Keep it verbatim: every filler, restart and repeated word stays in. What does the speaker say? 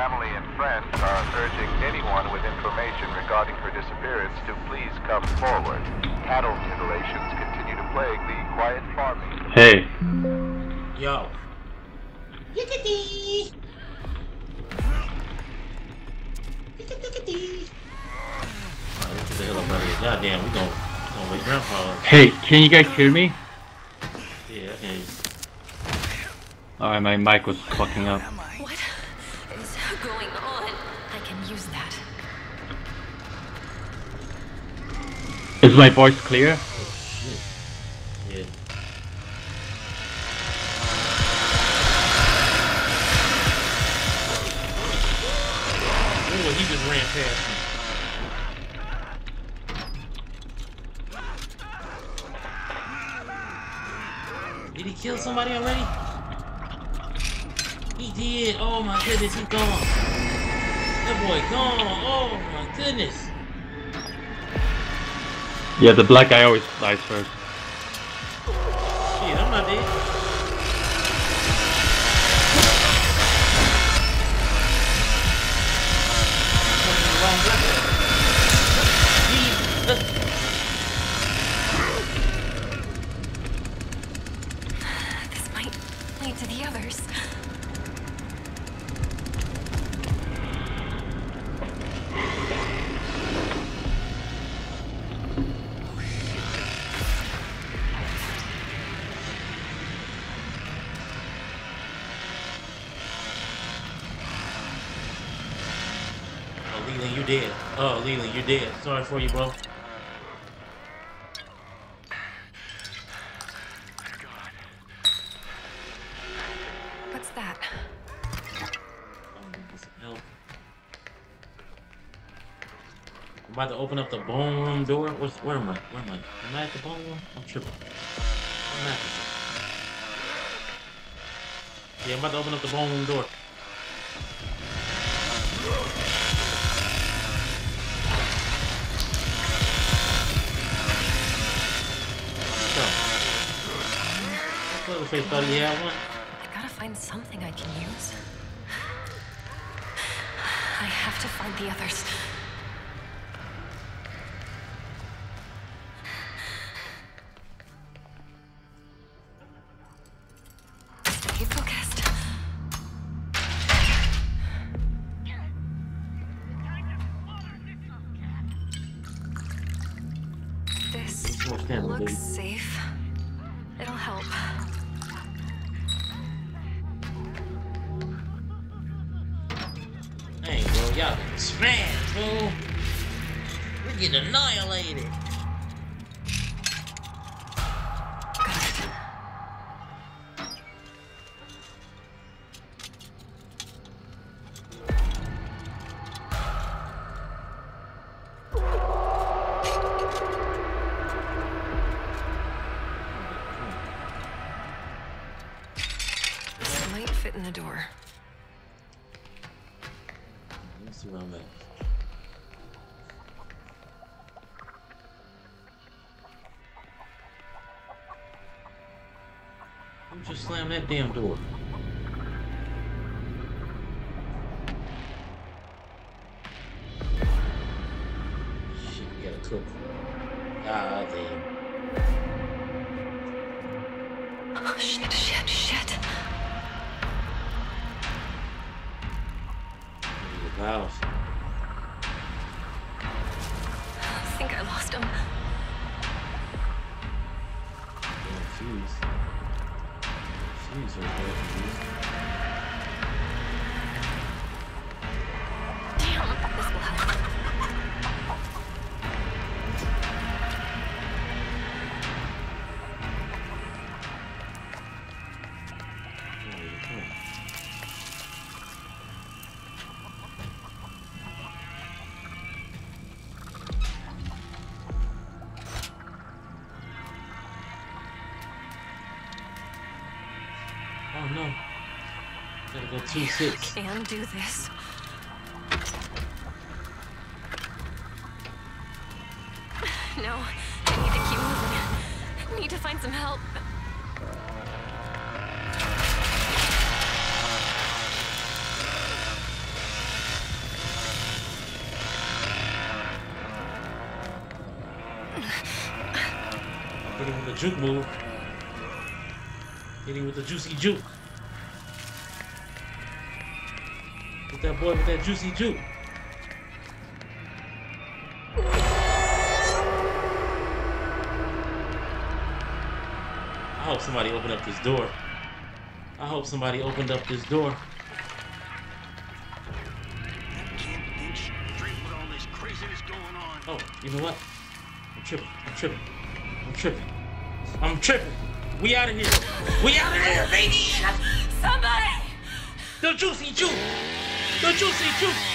family and friends are urging anyone with information regarding her disappearance to please come forward. Cattle mutilations continue to plague the quiet farming. Hey. Yo. Yickety. Yickety. Alright, let's get the hell up out of here. Goddamn, we gon' gonna wake Grandpa up. Hey, can you guys hear me? Yeah, I can. Alright, my mic was fucking up. What is going on? I can use that. Is my voice clear? Oh shit. Yeah. Oh, he just ran past me. Did he kill somebody already? He did. Oh my goodness, he's gone. That boy gone. Oh my goodness. Yeah, the black guy always dies first. Shit, I'm not dead. This might lead to the others. Leland, you dead. Oh, Leland, you're dead. Sorry for you, bro. What's that? I'm gonna get some help. I'm about to open up the bone room door. What's, where am I? Where am I? Am I at the bone room? I'm tripping. I'm at this. Yeah, I'm about to open up the bone room door. Leatherface thought he had one. I gotta find something I can use. I have to find the others. Stay focused. This More stamina, looks baby. safe. It'll help. Hey, bro, y'all getting smashed, bro. We're getting annihilated. This might fit in the door. Let's see where I'm at. Who just slammed that damn door? Shit, we gotta cook. God damn. Oh, shit, shit, shit. The valves. I think I lost him. Damn fuse. Fuse right there. Fuse. Damn, this will help. Oh no. Gotta go two six. Can do this. No, I need to keep moving. I need to find some help. juke move. Hit him with the juicy juke. Hit that boy with that juicy juke. I hope somebody opened up this door. I hope somebody opened up this door. I can't think straight with all this craziness going on. Oh, you know what? I'm tripping. I'm tripping. I'm tripping. I'm tripping. We out of here. We out of here, baby. Somebody! The juicy juice. The juicy juice.